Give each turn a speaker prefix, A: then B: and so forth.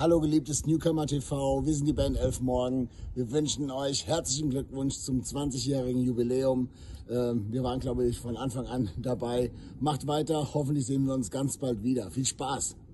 A: Hallo geliebtes Newcomer TV, wir sind die Band Elf Morgen. Wir wünschen euch herzlichen Glückwunsch zum 20-jährigen Jubiläum. Wir waren, glaube ich, von Anfang an dabei. Macht weiter, hoffentlich sehen wir uns ganz bald wieder. Viel Spaß!